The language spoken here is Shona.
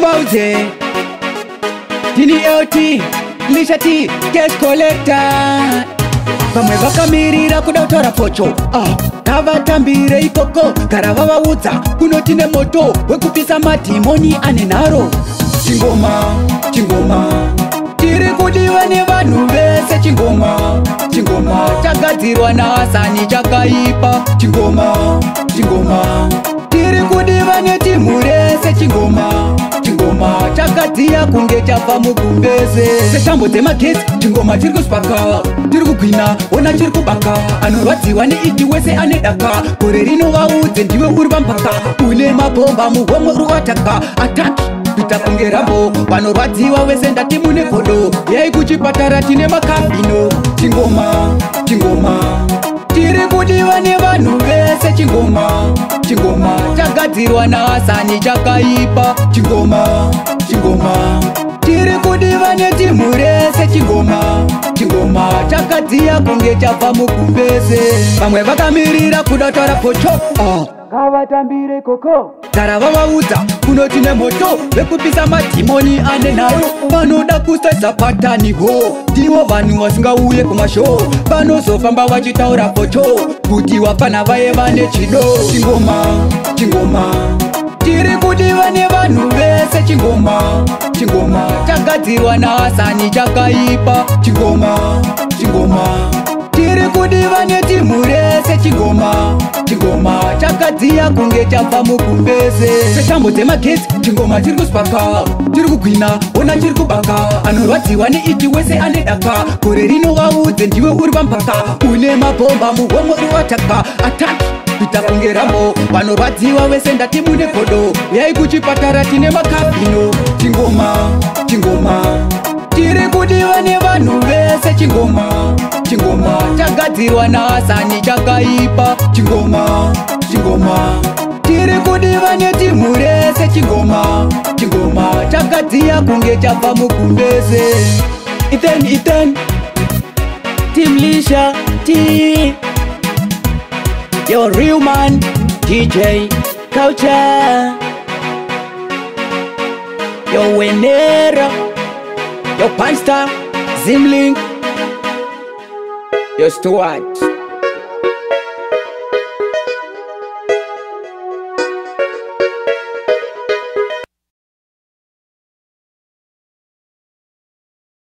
Mauze Tini LT Lisha T Cash Collector Vamwe vakamirira kuda kutora pocho Tavatambire ikoko Karava vaudza kunotine moto wekupisa madhimoni ane nharo Chingoma, chingoma tiri kudiwa nevanhu vese chingoma chingoma chagadzirwa naHasani chakaipa chingoma chingoma tiri kudiwa netimu rese chingoma chingoma chakadziya kunge chabva mugumbeze setambo dzemagetsi chingoma chiri kusipaka tiri kugwina ona chiri kubaka anorwadziwa neiti wese ane daka gore rino vaudze ndiwe uri pampaka une mabhomba muhomwe uri wataka ataki kuita kunge rambo vanorwadziwa vese ndati mune godo yai kuchipatara tine makabino chingoma chingoma tiri kudiwa nevanhu vese chingoma chingoma chagadzirwa naHasani chakaipa chingoma chingoma tiri kudiwa netimu rese chingoma chingoma chakadziya kunge chabva mugumbeze vamwe vakamirira kuda kutora pocho ngavatambire koko Tarava vaudza kunotine moto wekupisa madhimoni ane nharo vanoda kusaisa patani ho ndivo vanhu vasingauye kumashow vanozofamba vachitaura pocho kuti wapana vaye vane chido chingoma chingoma tiri kudiwa nevanhu vese chingoma chingoma chagadzirwa naHasani chakaipa chingoma chingoma tiri kudiwa netimu rese chingoma chingoma chakadziya kunge chabva mugumbeze setambo dzemagetsi chingoma chiri kusipaka tiri kugwina ona chiri kubaka anorwadziwa neiti wese ane daka gore rino vaudze ndiwe uri pampaka une mabhomba muhomwe uri wataka ataki kuita kunge rambo vanorwadziwa vese ndati mune godo yai kuchipatara tine makabino chingoma chingoma tiri kudiwa nevanhu vese chingoma chingoma chagadzirwa naHasani chakaipa chingoma chingoma tiri kudiwa netimu rese chingoma chingoma chakadziya kunge chabva mugumbeze Ethan Team Lisha T Your real man DJ Culture Yo Wenera Yo Punchstar Zimling Yo Stuart